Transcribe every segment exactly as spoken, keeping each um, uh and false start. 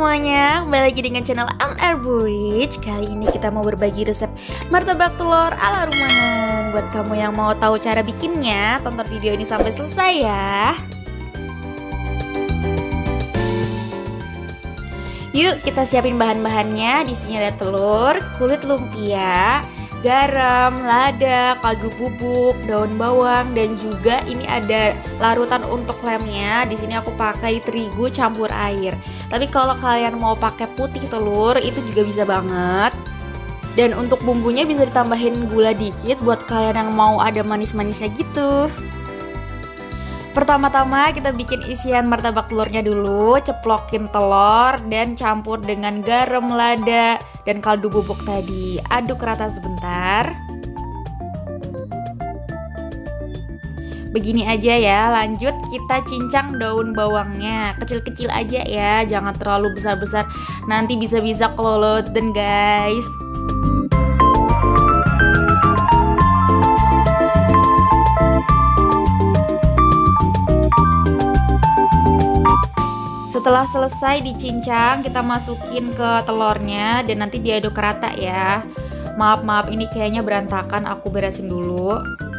semuanya, kembali lagi dengan channel M R Burich. Kali ini kita mau berbagi resep martabak telur ala rumahan. Buat kamu yang mau tahu cara bikinnya, tonton video ini sampai selesai ya. Yuk kita siapin bahan-bahannya. Di sini ada telur, kulit lumpia, garam, lada, kaldu bubuk, daun bawang, dan juga ini ada larutan untuk lemnya. Di sini aku pakai terigu campur air. Tapi kalau kalian mau pakai putih telur itu juga bisa banget. Dan untuk bumbunya bisa ditambahin gula dikit buat kalian yang mau ada manis-manisnya gitu. Pertama-tama kita bikin isian martabak telurnya dulu. Ceplokin telur dan campur dengan garam, lada, dan kaldu bubuk tadi. Aduk rata sebentar. Begini aja ya. Lanjut kita cincang daun bawangnya. Kecil-kecil aja ya, jangan terlalu besar-besar. Nanti bisa-bisa keloloten guys. Setelah selesai dicincang, kita masukin ke telurnya dan nanti diaduk rata ya. Maaf-maaf ini kayaknya berantakan, aku beresin dulu.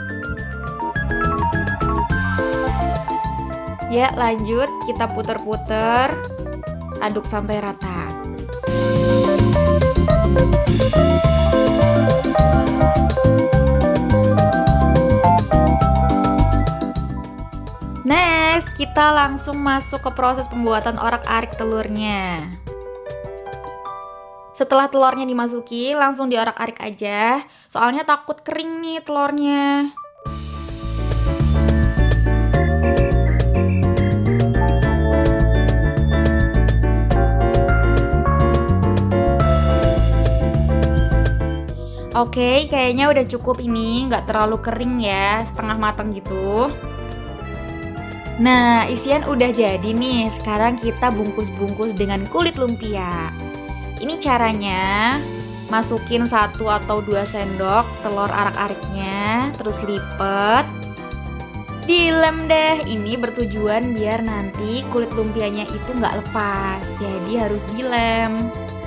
Ya, lanjut kita puter-puter, aduk sampai rata. Next, kita langsung masuk ke proses pembuatan orak-arik telurnya. Setelah telurnya dimasuki, langsung diorak-arik aja. Soalnya takut kering nih telurnya. Oke, kayaknya udah cukup ini, nggak terlalu kering ya, setengah matang gitu. Nah, isian udah jadi nih. Sekarang kita bungkus-bungkus dengan kulit lumpia. Ini caranya, masukin satu atau dua sendok telur arak-ariknya, terus lipet, dilem deh. Ini bertujuan biar nanti kulit lumpianya itu nggak lepas, jadi harus dilem.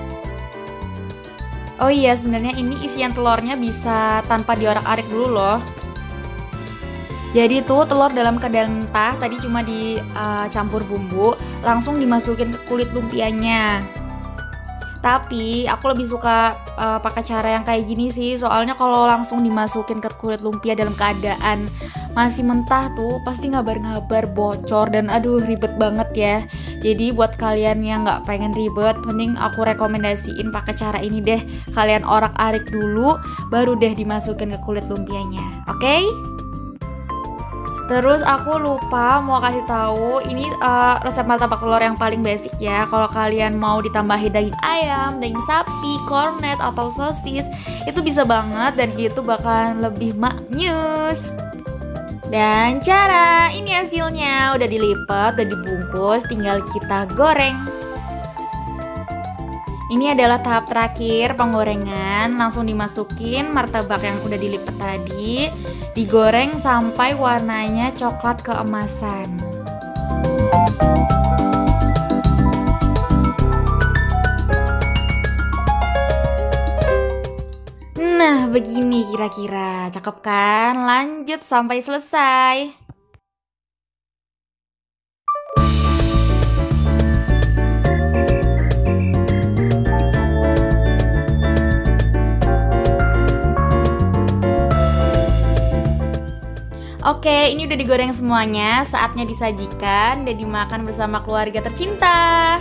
Oh iya, sebenarnya ini isian telurnya bisa tanpa diorak-arik dulu loh. Jadi tuh telur dalam keadaan mentah tadi cuma dicampur uh, bumbu, langsung dimasukin ke kulit lumpianya. Tapi aku lebih suka uh, pakai cara yang kayak gini sih, soalnya kalau langsung dimasukin ke kulit lumpia dalam keadaan masih mentah tuh pasti ngabar-ngabar bocor dan aduh ribet banget ya. Jadi buat kalian yang nggak pengen ribet, mending aku rekomendasiin pakai cara ini deh. Kalian orak-arik dulu, baru deh dimasukin ke kulit lumpianya. Oke? Okay? Terus aku lupa mau kasih tahu ini uh, resep martabak telur yang paling basic ya. Kalau kalian mau ditambahin daging ayam, daging sapi, cornet atau sosis, itu bisa banget dan itu bakalan lebih maknyus. Dan cara ini hasilnya udah dilipat, udah dibungkus, tinggal kita goreng. Ini adalah tahap terakhir penggorengan. Langsung dimasukin martabak yang udah dilipat tadi, digoreng sampai warnanya coklat keemasan. Nah, begini kira-kira, cakep kan? Lanjut sampai selesai. Oke, ini udah digoreng semuanya, saatnya disajikan dan dimakan bersama keluarga tercinta.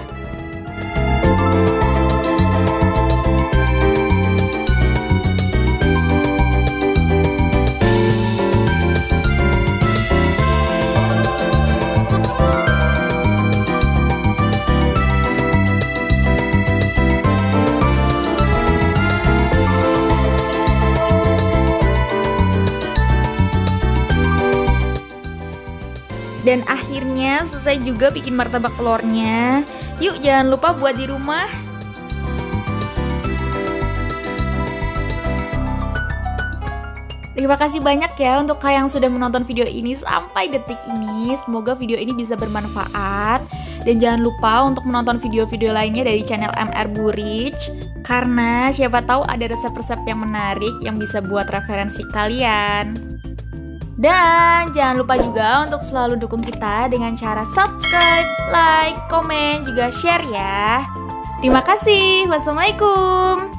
Dan akhirnya selesai juga bikin martabak telurnya. Yuk jangan lupa buat di rumah. Terima kasih banyak ya untuk kalian yang sudah menonton video ini sampai detik ini. Semoga video ini bisa bermanfaat. Dan jangan lupa untuk menonton video-video lainnya dari channel M R Burich, karena siapa tahu ada resep-resep yang menarik yang bisa buat referensi kalian. Dan jangan lupa juga untuk selalu dukung kita dengan cara subscribe, like, komen, juga share ya. Terima kasih. Wassalamualaikum.